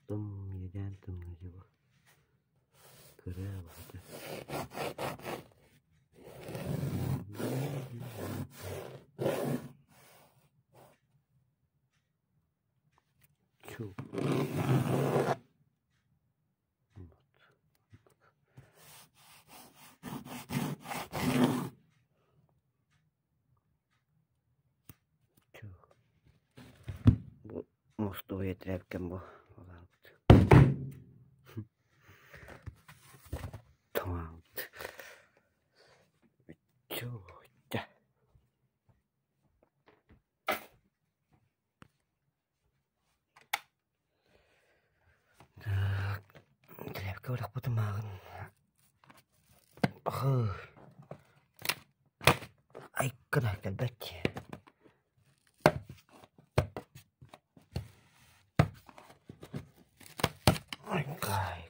Yedan tımlı gibi. Kırığa vardı. Çok. Bu mostu yetirken bu. Tamam. Çok. Kau dah potong makan. Ai kena baca. Ai kai.